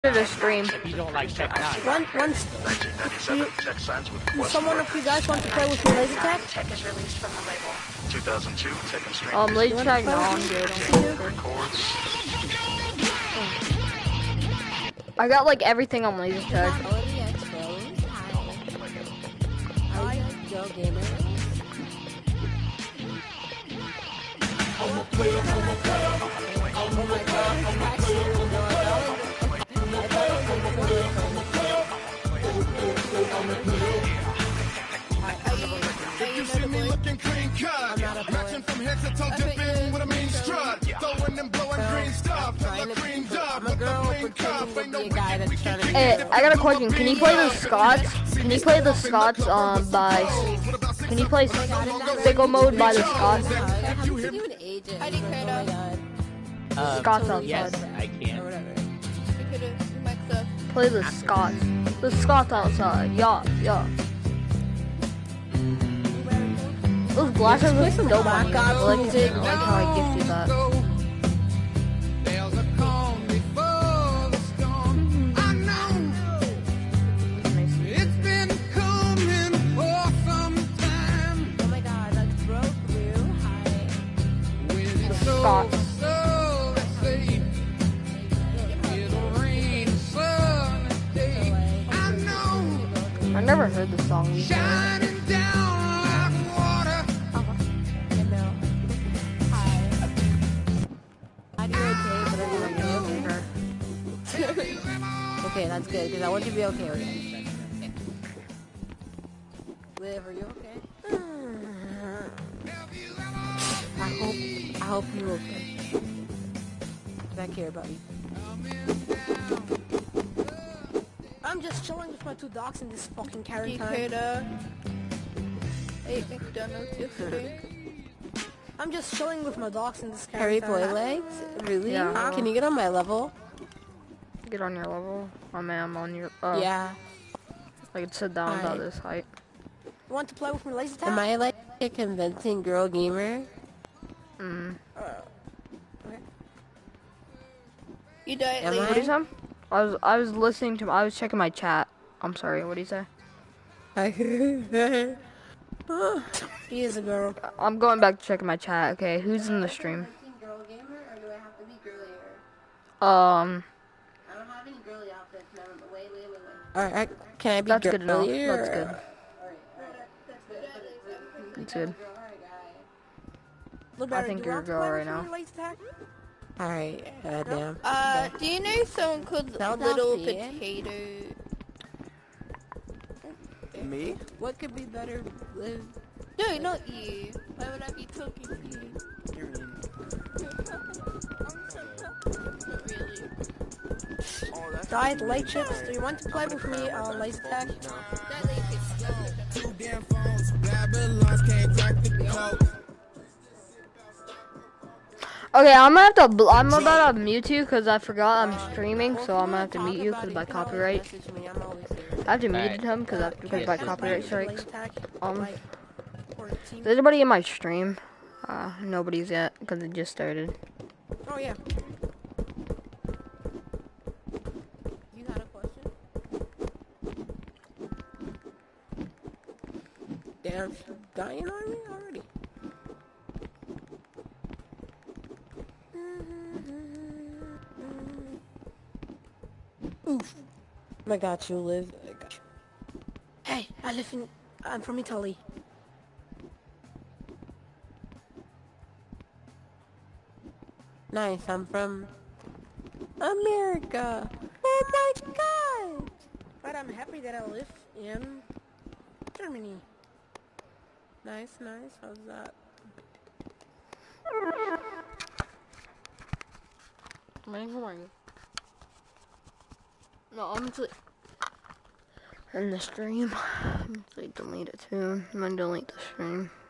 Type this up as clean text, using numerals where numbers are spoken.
to the stream. If you don't like Tech 9. Someone of you guys want to play with me laser tag? Tech is released from the label. 2002 Tech and Stream. Laser tag, no, I'm good. Records. I got like everything on laser tag. You see me looking clean cut, matching from head to toe, dipping with a mean strut, throwing and blowing green stuff, till the cream dub with the clean cuff. Ain't no wicked, we can Hey, I got a question. Can you play the Scots? Can you play the Scots by? Can you play sicko mode by the Scots? Scots outside. Yes, I can. Play the Scots. The Scots outside. Yeah, yeah. Those glasses look so dope on you. I like how I gifted that. There's a calm before the storm. I know it's been coming for some time. Oh my god, that broke real high. When it's Scots. so safe, it'll rain sunny day. I know I never heard the song before. shining down like water. Okay, that's good, because I want you to be okay with it. Liv, are you okay? I hope you're okay. Because I care about you. I'm just chilling with my two dogs in this fucking carrot time. Ate McDonald's yesterday. I'm just chilling with my dogs in this Harry carrot time. Boy legs? Really? Yeah. Can you get on my level? Get on your level. I'm on your. Yeah. I could sit down about Alright. this height. You want to play with me laser tag? Am I like a convincing girl gamer? Mm. You die Am What did you say? I was listening to. I was checking my chat. I'm sorry. What do you say? He is a girl. I'm going back to checking my chat. Okay, who's in the stream? Girl gamer, or do I have to be girlier? Um, I don't have any girly outfits, man. Wait. Alright, can I be that's good enough. girlier? That's good. Alright. That's good. Blueberry, think do you you're a want to girl play right with me now. laser tag? Alright, damn. Do you know someone called Little Potato? Me? What could be better, Liv? No, not you. Why would I be talking to you? Not really. Diet light chips. Do you want to play with me laser tag? That lady is Two damn phones, Babylons can't crack the code. Okay, I'm about to mute you because I forgot I'm streaming, so I'm gonna have to mute you because by copyright. I have to mute him because by copyright strikes. Is anybody in my stream? Nobody's yet because it just started. Oh yeah. You got a question? Damn, she's dying on me already. Oof. I got you, Liv. I got you. Hey, I'm from Italy. Nice, I'm from America. Oh my god! But I'm happy that I live in Germany. Nice. How's that? No, I'm just in the stream. I'm just delete it too. I'm gonna delete the stream.